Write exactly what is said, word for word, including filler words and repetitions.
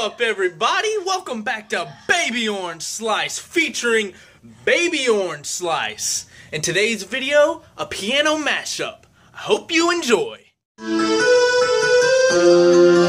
up, everybody? Welcome back to Baby Orange Slice featuring Baby Orange Slice. In today's video, a piano mashup. I hope you enjoy.